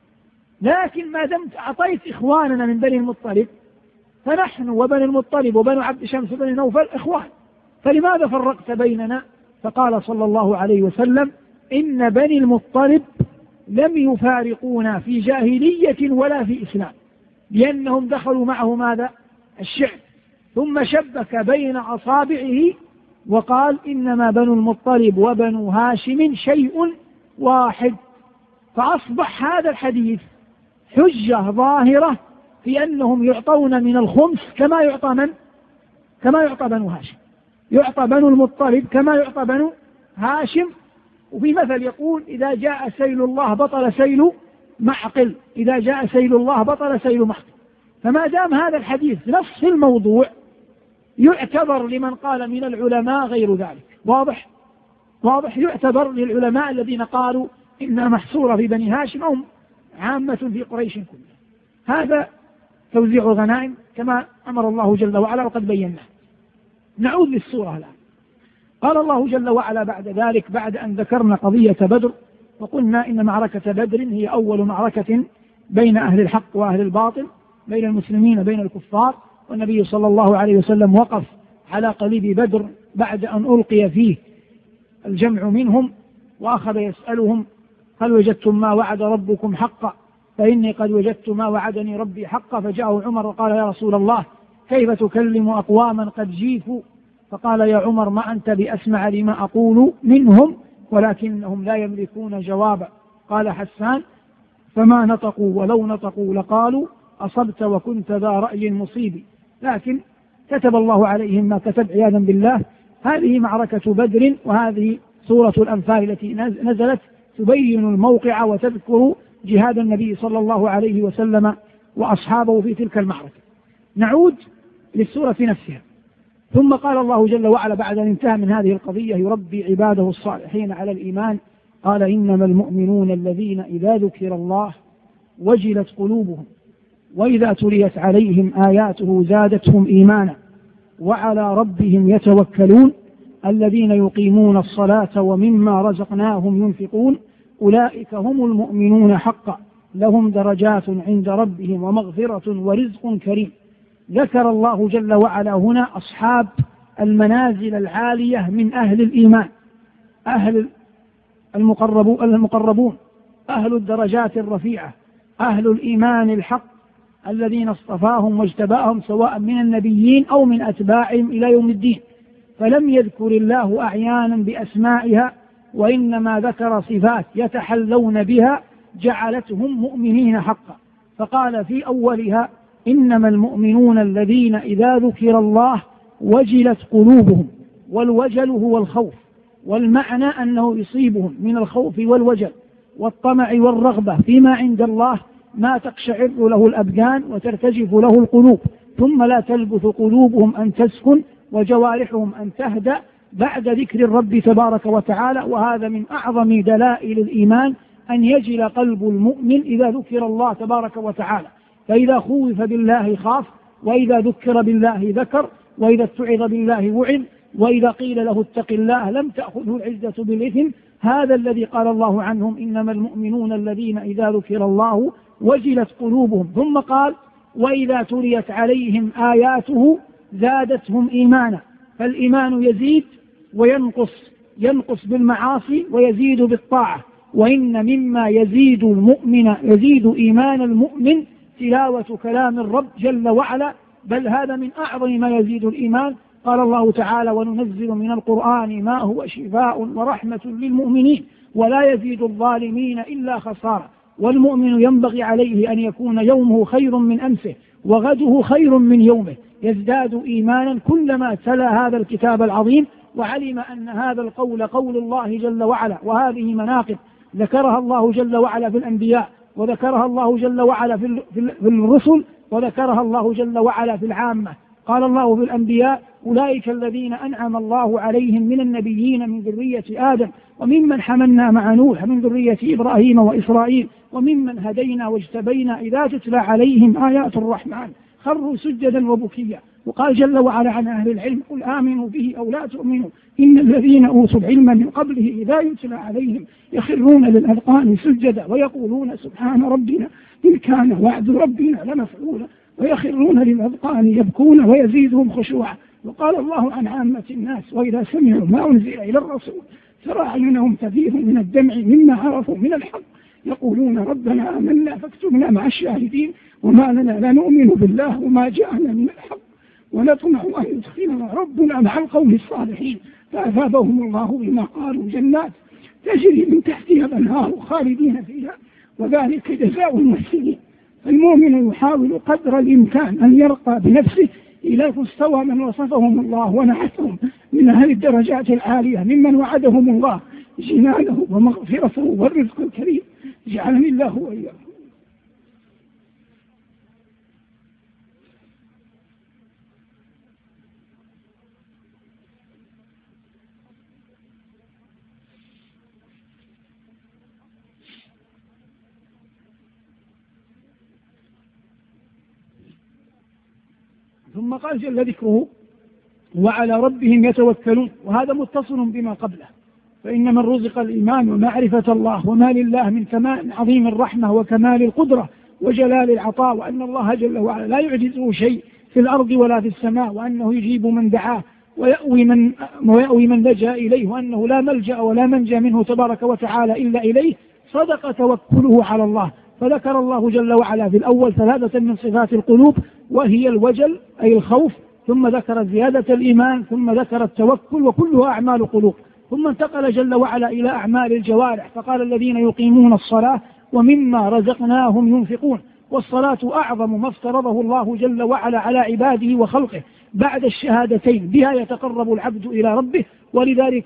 لكن ما دمت أعطيت إخواننا من بني المطلب فنحن وبني المطلب وبنو عبد شمس وبني نوفل إخوان، فلماذا فرقت بيننا؟ فقال صلى الله عليه وسلم إن بني المطلب لم يفارقونا في جاهلية ولا في إسلام، لأنهم دخلوا معه ماذا؟ الشعب. ثم شبك بين أصابعه وقال إنما بنو المطلب وبنو هاشم شيء واحد. فأصبح هذا الحديث حجة ظاهرة في أنهم يعطون من الخمس كما يعطى من؟ كما يعطى بنو هاشم، يعطى بنو المطلب كما يعطى بنو هاشم. وفي مثل يقول إذا جاء سيل الله بطل سيل معقل، إذا جاء سيل الله بطل سيل معقل. فما دام هذا الحديث نفس الموضوع يعتبر لمن قال من العلماء غير ذلك، واضح؟ يعتبر للعلماء الذين قالوا إنها محصورة في بني هاشم أو عامة في قريش كلها. هذا توزيع الغنائم كما أمر الله جل وعلا وقد بيناه. نعود للسورة الآن. قال الله جل وعلا بعد ذلك، بعد أن ذكرنا قضية بدر وقلنا إن معركة بدر هي أول معركة بين أهل الحق وأهل الباطل، بين المسلمين وبين الكفار، والنبي صلى الله عليه وسلم وقف على قليب بدر بعد أن ألقي فيه الجمع منهم، وأخذ يسألهم هل وجدتم ما وعد ربكم حقا؟ فإني قد وجدت ما وعدني ربي حقا. فجاءه عمر وقال يا رسول الله كيف تكلم أقواما قد جيفوا؟ فقال يا عمر ما أنت بأسمع لما أقول منهم ولكنهم لا يملكون جوابا. قال حسان فما نطقوا ولو نطقوا لقالوا أصبت وكنت ذا رأي مصيب، لكن كتب الله عليهم ما كتب عياذا بالله. هذه معركة بدر، وهذه سورة الأنفال التي نزلت تبين الموقع وتذكر جهاد النبي صلى الله عليه وسلم وأصحابه في تلك المعركة. نعود للسورة نفسها. ثم قال الله جل وعلا بعد أن انتهى من هذه القضية يربي عباده الصالحين على الإيمان، قال إنما المؤمنون الذين إذا ذكر الله وجلت قلوبهم وإذا تليت عليهم آياته زادتهم إيمانا وعلى ربهم يتوكلون الذين يقيمون الصلاة ومما رزقناهم ينفقون أولئك هم المؤمنون حقا لهم درجات عند ربهم ومغفرة ورزق كريم. ذكر الله جل وعلا هنا أصحاب المنازل العالية من أهل الإيمان، أهل المقربون، أهل الدرجات الرفيعة، أهل الإيمان الحق الذين اصطفاهم واجتباهم سواء من النبيين أو من أتباعهم إلى يوم الدين. فلم يذكر الله أعيانا بأسمائها وإنما ذكر صفات يتحلون بها جعلتهم مؤمنين حقا. فقال في أولها إنما المؤمنون الذين إذا ذكر الله وجلت قلوبهم، والوجل هو الخوف، والمعنى أنه يصيبهم من الخوف والوجل والطمع والرغبة فيما عند الله ما تقشعر له الأبدان وترتجف له القلوب، ثم لا تلبث قلوبهم أن تسكن وجوارحهم أن تهدأ بعد ذكر الرب تبارك وتعالى. وهذا من أعظم دلائل الإيمان أن يجل قلب المؤمن إذا ذكر الله تبارك وتعالى، فإذا خوف بالله خاف، وإذا ذكر بالله ذكر، وإذا اتعظ بالله وعظ، وإذا قيل له اتق الله لم تأخذه العزة بالإثم. هذا الذي قال الله عنهم إنما المؤمنون الذين إذا ذكر الله وجلت قلوبهم. ثم قال وإذا تليت عليهم آياته زادتهم إيمانا. فالإيمان يزيد وينقص، ينقص بالمعاصي ويزيد بالطاعة. وإن مما يزيد إيمان المؤمن تلاوة كلام الرب جل وعلا، بل هذا من أعظم ما يزيد الإيمان. قال الله تعالى وننزل من القرآن ما هو شفاء ورحمة للمؤمنين ولا يزيد الظالمين إلا خسارة. والمؤمن ينبغي عليه أن يكون يومه خير من أمسه وغده خير من يومه، يزداد إيمانا كلما تلا هذا الكتاب العظيم وعلم أن هذا القول قول الله جل وعلا. وهذه مناقب ذكرها الله جل وعلا في الأنبياء، وذكرها الله جل وعلا في الرسل، وذكرها الله جل وعلا في العامة. قال الله في الأنبياء أولئك الذين أنعم الله عليهم من النبيين من ذرية آدم وممن حملنا مع نوح من ذرية إبراهيم وإسرائيل وممن هدينا واجتبينا إذا تتلى عليهم آيات الرحمن خروا سجدا وبكيا. وقال جل وعلا عن أهل العلم قل آمنوا به أو لا تؤمنوا إن الذين أوتوا العلم من قبله إذا يتلى عليهم يخرون للأذقان سجدا ويقولون سبحان ربنا إن كان وعد ربنا لمفعولا ويخرون للأذقان يبكون ويزيدهم خشوعا. وقال الله عن عامة الناس وإذا سمعوا ما أنزل إلى الرسول ترى أعينهم تفيض من الدمع مما عرفوا من الحق يقولون ربنا آمنا فاكتبنا مع الشاهدين وما لنا لا نؤمن بالله وما جاءنا من الحق ونطمع أن يدخلنا ربنا مع القوم الصالحين فأثابهم الله بما قالوا جنات تجري من تحتها الأنهار خالدين فيها وذلك جزاء المحسنين. المؤمن يحاول قدر الإمكان أن يرقى بنفسه إلى مستوى من وصفهم الله ونعتهم من أهل الدرجات العالية ممن وعدهم الله جنانه ومغفرته والرزق الكريم. جعلني الله وإياكم. ثم قال جل ذكره وعلى ربهم يتوكلون، وهذا متصل بما قبله. فإن من رزق الإيمان ومعرفة الله وما لله من كمال عظيم الرحمة وكمال القدرة وجلال العطاء، وأن الله جل وعلا لا يعجزه شيء في الأرض ولا في السماء، وأنه يجيب من دعاه ويأوي من لجأ إليه، وأنه لا ملجأ ولا منجى منه تبارك وتعالى إلا إليه، صدق توكله على الله. فذكر الله جل وعلا في الأول ثلاثة من صفات القلوب وهي الوجل أي الخوف، ثم ذكر زيادة الإيمان، ثم ذكر التوكل، وكلها أعمال قلوب. ثم انتقل جل وعلا إلى أعمال الجوارح فقال الذين يقيمون الصلاة ومما رزقناهم ينفقون. والصلاة أعظم ما افترضه الله جل وعلا على عباده وخلقه بعد الشهادتين، بها يتقرب العبد إلى ربه، ولذلك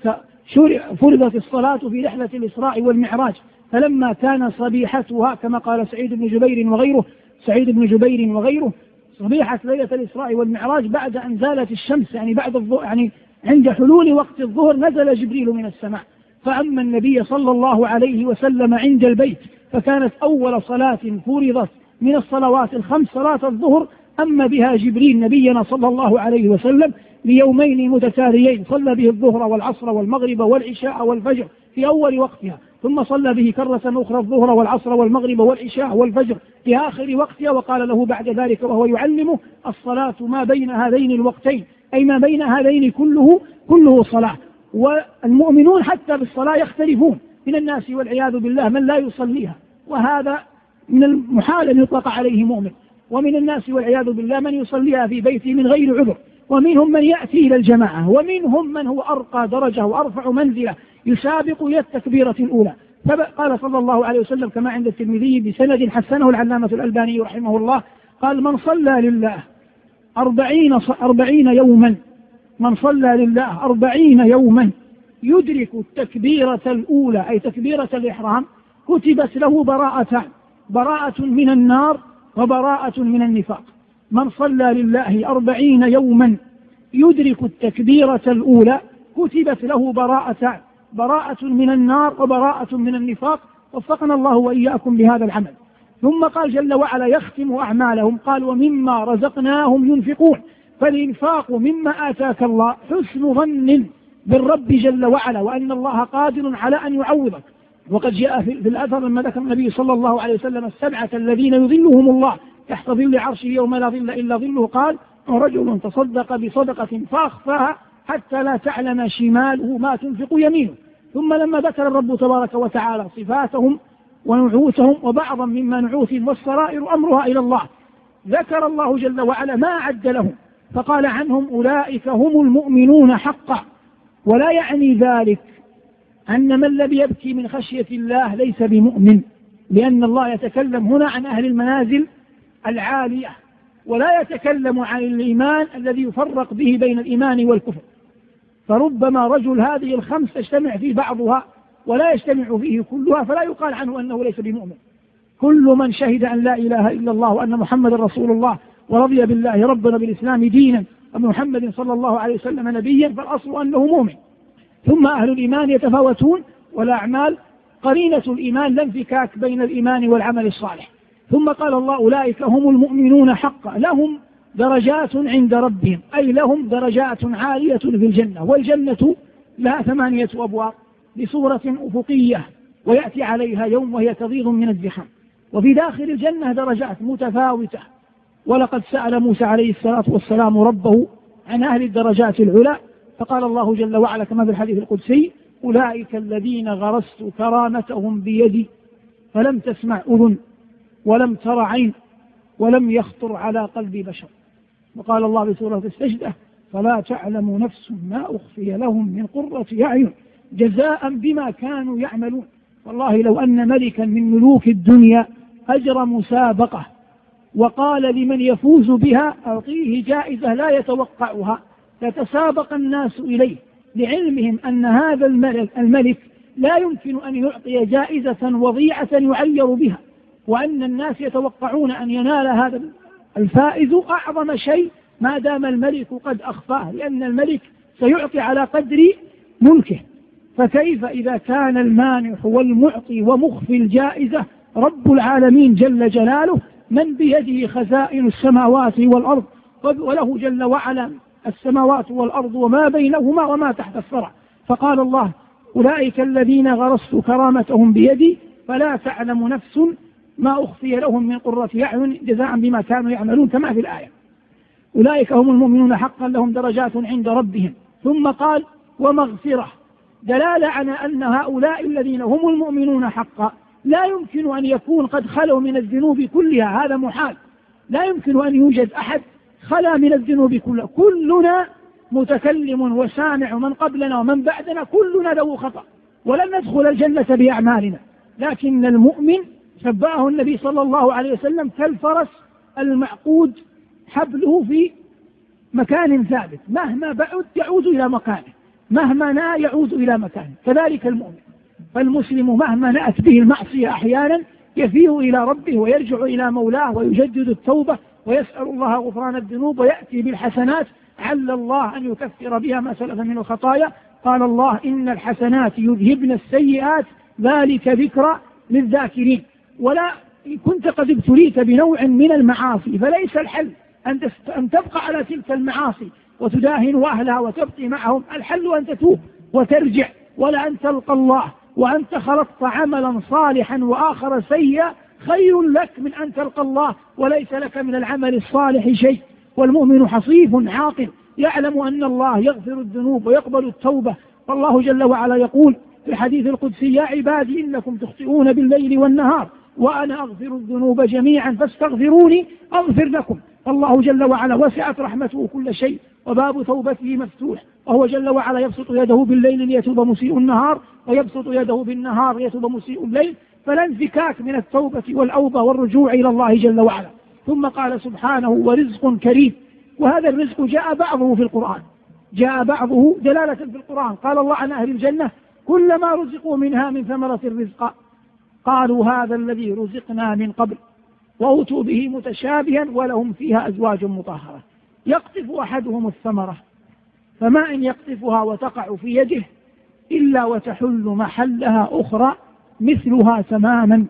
فرضت الصلاة في رحلة الإسراء والمعراج، فلما كان صبيحتها كما قال سعيد بن جبير وغيره صبيحة ليلة الإسراء والمعراج بعد أن زالت الشمس، يعني بعد الظهر، عند حلول وقت الظهر نزل جبريل من السماء فأما النبي صلى الله عليه وسلم عند البيت، فكانت أول صلاة فرضت من الصلوات الخمس صلاة الظهر، أما بها جبريل نبينا صلى الله عليه وسلم ليومين متتاليين، صلى به الظهر والعصر والمغرب والعشاء والفجر في أول وقتها، ثم صلى به كرة أخرى الظهر والعصر والمغرب والعشاء والفجر في آخر وقتها، وقال له بعد ذلك وهو يعلمه: الصلاة ما بين هذين الوقتين، أي ما بين هذين كله صلاة. والمؤمنون حتى بالصلاة يختلفون من الناس والعياذ بالله من لا يصليها، وهذا من المحال أن يطلق عليه مؤمن، ومن الناس والعياذ بالله من يصليها في بيته من غير عذر، ومنهم من يأتي إلى الجماعة، ومنهم من هو أرقى درجة وأرفع منزلة يسابق إلى التكبيرة الأولى. فقال صلى الله عليه وسلم كما عند الترمذي بسند حسنه العلامة الألباني رحمه الله، قال: من صلى لله 40 يوما، من صلى لله 40 يوما يدرك التكبيرة الأولى أي تكبيرة الإحرام كتبت له براءة من النار وبراءة من النفاق. من صلى لله 40 يوما يدرك التكبيرة الأولى كتبت له براءة من النار وبراءة من النفاق، وفقنا الله وإياكم بهذا العمل. ثم قال جل وعلا يختم أعمالهم، قال: ومما رزقناهم ينفقون. فالإنفاق مما آتاك الله حسن ظن بالرب جل وعلا وأن الله قادر على أن يعوضك. وقد جاء في الأثر لما ذكر النبي صلى الله عليه وسلم 7 الذين يظلهم الله تحت ظل عرشه يوم لا ظل إلا ظله، قال: رجل تصدق بصدقة فأخفاها حتى لا تعلم شماله ما تنفق يمينه. ثم لما ذكر الرب تبارك وتعالى صفاتهم ونعوتهم وبعضا مما نعوتهم والسرائر أمرها إلى الله، ذكر الله جل وعلا ما أعد لهم فقال عنهم: أولئك هم المؤمنون حقا. ولا يعني ذلك أن من لم يبكي من خشية الله ليس بمؤمن، لأن الله يتكلم هنا عن أهل المنازل العالية، ولا يتكلم عن الإيمان الذي يفرق به بين الإيمان والكفر. فربما رجل هذه الخمس تجتمع في بعضها ولا يجتمع فيه كلها، فلا يقال عنه أنه ليس بمؤمن. كل من شهد أن لا إله إلا الله وأن محمد رسول الله ورضي بالله ربنا بالإسلام دينا ومحمد صلى الله عليه وسلم نبيا فالأصل أنه مؤمن. ثم أهل الإيمان يتفاوتون، والأعمال قرينة الإيمان لا انفكاك بين الإيمان والعمل الصالح. ثم قال الله: أولئك هم المؤمنون حقا لهم درجات عند ربهم، أي لهم درجات عالية في الجنة. والجنة لها 8 أبواب بصورة أفقية ويأتي عليها يوم وهي تغيض من الزحام. وفي داخل الجنة درجات متفاوتة، ولقد سأل موسى عليه الصلاة والسلام ربه عن أهل الدرجات العلى، فقال الله جل وعلا كما في الحديث القدسي: أولئك الذين غرست كرامتهم بيدي فلم تسمع أذن ولم تر عين ولم يخطر على قلب بشر. وقال الله في سورة السجدة: فلا تعلم نفس ما أخفي لهم من قرة أعين جزاء بما كانوا يعملون. والله لو أن ملكا من ملوك الدنيا أجرى مسابقة وقال لمن يفوز بها أعطيه جائزة لا يتوقعها لتسابق الناس إليه، لعلمهم أن هذا الملك لا يمكن أن يعطي جائزة وضيعة يعير بها، وأن الناس يتوقعون أن ينال هذا الفائز أعظم شيء ما دام الملك قد أخفاه، لأن الملك سيعطي على قدر ملكه. فكيف إذا كان المانح والمعطي ومخفي الجائزة رب العالمين جل جلاله من بيده خزائن السماوات والأرض، وله جل وعلا السماوات والأرض وما بينهما وما تحت الثرى. فقال الله: أولئك الذين غرست كرامتهم بيدي فلا تعلم نفس ما أخفي لهم من قرة أعين جزاء بما كانوا يعملون، كما في الآية. أولئك هم المؤمنون حقا لهم درجات عند ربهم. ثم قال: ومغفرة، دلالة على أن هؤلاء الذين هم المؤمنون حقا لا يمكن أن يكون قد خلوا من الذنوب كلها، هذا محال، لا يمكن أن يوجد أحد خلا من الذنوب كلها. كلنا متكلم وسامع، من قبلنا ومن بعدنا كلنا له خطأ، ولن ندخل الجنة بأعمالنا. لكن المؤمن شبهه النبي صلى الله عليه وسلم كالفرس المعقود حبله في مكان ثابت، مهما بعد يعود إلى مكانه. مهما نأى يعود إلى مكانه. كذلك المؤمن، فالمسلم مهما نأت به المعصية أحيانا يفيء إلى ربه ويرجع إلى مولاه ويجدد التوبة ويسأل الله غفران الذنوب ويأتي بالحسنات عل الله أن يكفر بها ما سلف من الخطايا. قال الله إن الحسنات يذهبن السيئات ذلك ذكرى للذاكرين. ولا كنت قد ابتليت بنوع من المعاصي فليس الحل أن تبقى على تلك المعاصي وتداهن أهلها وتبقي معهم، الحل أن تتوب وترجع، ولا أن تلقى الله وأنت خلطت عملا صالحا وآخر سيئا خير لك من أن تلقى الله وليس لك من العمل الصالح شيء. والمؤمن حصيف عاقل يعلم أن الله يغفر الذنوب ويقبل التوبة. فالله جل وعلا يقول في الحديث القدسي يا عبادي إنكم تخطئون بالليل والنهار وأنا أغفر الذنوب جميعا فاستغفروني أغفر لكم. الله جل وعلا وسعت رحمته كل شيء وباب توبته مفتوح، وهو جل وعلا يبسط يده بالليل ليتوب مسيء النهار ويبسط يده بالنهار ليتوب مسيء الليل، فلا انفكاك من التوبة والأوبة والرجوع إلى الله جل وعلا. ثم قال سبحانه ورزق كريم، وهذا الرزق جاء بعضه في القرآن، جاء بعضه دلالة في القرآن. قال الله عن أهل الجنة كلما رزقوا منها من ثمرة الرزق قالوا هذا الذي رزقنا من قبل وأوتوا به متشابها ولهم فيها أزواج مطهرة. يقطف أحدهم الثمرة فما إن يقطفها وتقع في يده إلا وتحل محلها أخرى مثلها تماما.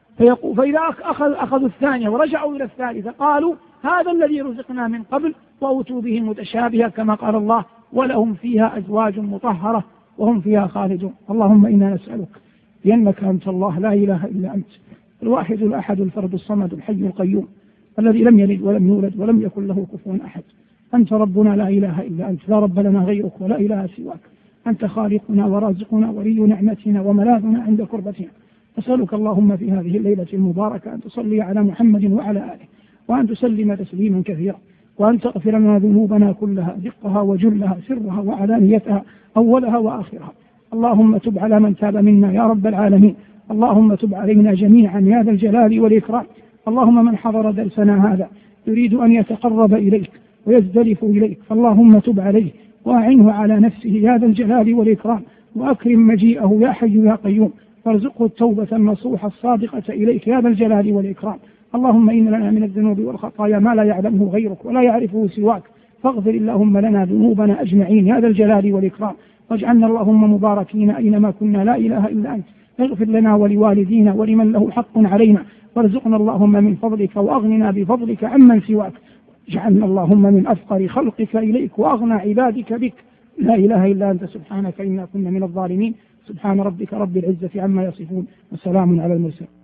فإذا أخذوا الثانية ورجعوا إلى الثالثة قالوا هذا الذي رزقنا من قبل وأوتوا به متشابها كما قال الله ولهم فيها أزواج مطهرة وهم فيها خالدون. اللهم إنا نسألك لأنك أنت الله لا إله إلا أنت الواحد الأحد الفرد الصمد الحي القيوم الذي لم يلد ولم يولد ولم يكن له كفوا أحد. أنت ربنا لا إله إلا أنت، لا رب لنا غيرك ولا إله سواك. أنت خالقنا ورازقنا ولي نعمتنا وملاذنا عند كربتنا. أسألك اللهم في هذه الليلة المباركة أن تصلي على محمد وعلى آله وأن تسلم تسليما كثيرا وأن تغفر لنا ذنوبنا كلها دقها وجلها سرها وعلانيتها أولها وآخرها. اللهم تب على من تاب منا يا رب العالمين. اللهم تب علينا جميعا يا ذا الجلال والإكرام. اللهم من حضر درسنا هذا يريد أن يتقرب إليك ويزدلف إليك فاللهم تب عليه وأعنه على نفسه يا ذا الجلال والإكرام وأكرم مجيئه يا حي يا قيوم وارزقه التوبة النصوحة الصادقة إليك يا ذا الجلال والإكرام. اللهم إن لنا من الذنوب والخطايا ما لا يعلمه غيرك ولا يعرفه سواك فاغفر اللهم لنا ذنوبنا أجمعين يا ذا الجلال والإكرام واجعلنا اللهم مباركين أينما كنا لا إله إلا أنت. اغفر لنا ولوالدينا ولمن له حق علينا وارزقنا اللهم من فضلك وأغننا بفضلك عمن سواك. اجعلنا اللهم من أفقر خلقك إليك وأغنى عبادك بك لا إله إلا أنت سبحانك إنا كنا من الظالمين. سبحان ربك رب العزة عما يصفون وسلام على المرسلين.